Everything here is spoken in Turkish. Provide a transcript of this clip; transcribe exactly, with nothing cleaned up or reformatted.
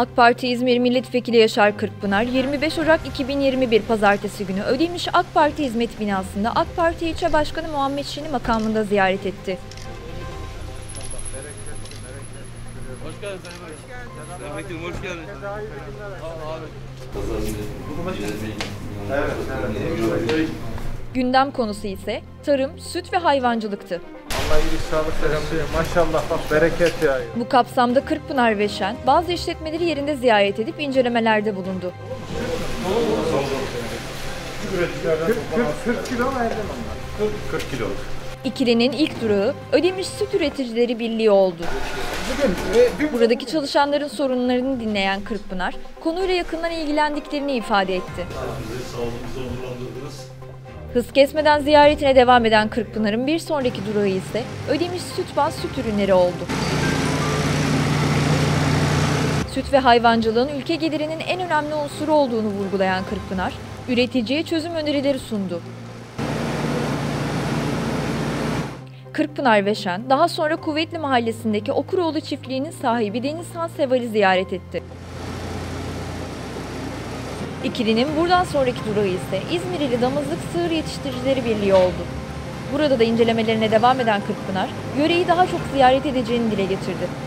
AK Parti İzmir Milletvekili Yaşar Kırkpınar, yirmi beş Ocak iki bin yirmi bir Pazartesi günü Ödemiş AK Parti Hizmet Binası'nda AK Parti İlçe Başkanı Muhammed Şen'i makamında ziyaret etti. Hoş geldin Sayın Vekilim, hoş geldin. Gündem konusu ise tarım, süt ve hayvancılıktı. Allah iyilik, sağlık versin. Maşallah bak, bereket yağıyor. Bu kapsamda Kırkpınar ve Şen bazı işletmeleri yerinde ziyaret edip incelemelerde bulundu. kırk kilo mu Erdem onlar? kırk kilo. İkilinin ilk durağı Ödemiş Süt Üreticileri Birliği oldu. Buradaki çalışanların sorunlarını dinleyen Kırkpınar, konuyla yakından ilgilendiklerini ifade etti. Hız kesmeden ziyaretine devam eden Kırkpınar'ın bir sonraki durağı ise Ödemiş Sütbaz Süt Ürünleri oldu. Süt ve hayvancılığın ülke gelirinin en önemli unsuru olduğunu vurgulayan Kırkpınar, üreticiye çözüm önerileri sundu. Kırkpınar ve Şen, daha sonra Kuvvetli Mahallesi'ndeki Okuroğlu çiftliğinin sahibi Denizhan Seval'i ziyaret etti. İkilinin buradan sonraki durağı ise İzmirli Damızlık Sığır Yetiştiricileri Birliği oldu. Burada da incelemelerine devam eden Kırkpınar, yöreyi daha çok ziyaret edeceğini dile getirdi.